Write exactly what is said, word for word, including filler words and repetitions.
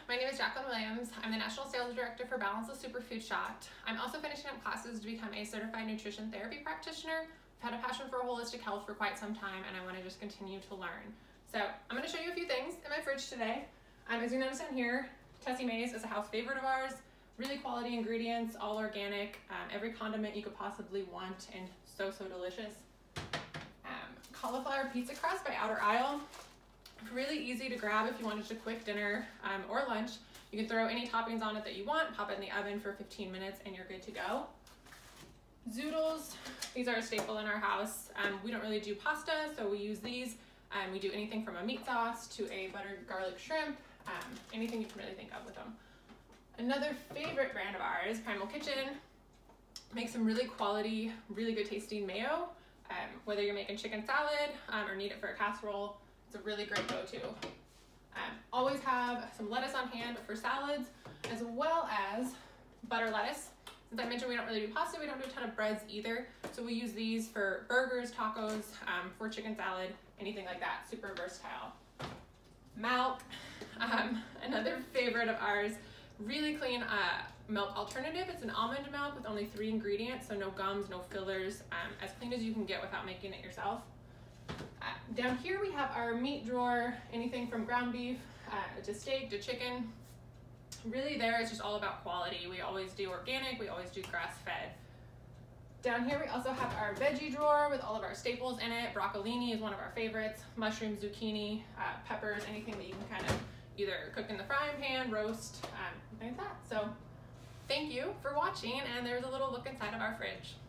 My name is Jacquelyn Williams. I'm the National Sales Director for Balance the Superfood Shot. I'm also finishing up classes to become a Certified Nutrition Therapy Practitioner. I've had a passion for holistic health for quite some time, and I want to just continue to learn. So I'm going to show you a few things in my fridge today. Um, as you notice on here, Tessie Mae's is a house favorite of ours. Really quality ingredients, all organic, um, every condiment you could possibly want, and so, so delicious. Um, cauliflower pizza crust by Outer Isle. Really easy to grab if you wanted a quick dinner um, or lunch. You can throw any toppings on it that you want, pop it in the oven for fifteen minutes, and you're good to go. Zoodles, these are a staple in our house. Um, we don't really do pasta, so we use these. Um, we do anything from a meat sauce to a buttered garlic shrimp, um, anything you can really think of with them. Another favorite brand of ours, Primal Kitchen, makes some really quality, really good tasting mayo. Um, whether you're making chicken salad um, or need it for a casserole, it's a really great go-to. Um, always have some lettuce on hand for salads, as well as butter lettuce. Since I mentioned we don't really do pasta, we don't do a ton of breads either. So we use these for burgers, tacos, um, for chicken salad, anything like that. Super versatile. Milk, um, another favorite of ours. Really clean uh, milk alternative. It's an almond milk with only three ingredients, so no gums, no fillers, um, as clean as you can get without making it yourself. Uh, down here we have our meat drawer, anything from ground beef uh, to steak to chicken. Really there it's just all about quality. We always do organic, we always do grass-fed. Down here we also have our veggie drawer with all of our staples in it. Broccolini is one of our favorites, mushrooms, zucchini, uh, peppers, anything that you can kind of either cook in the frying pan, roast, um, things like that. So thank you for watching, and there's a little look inside of our fridge.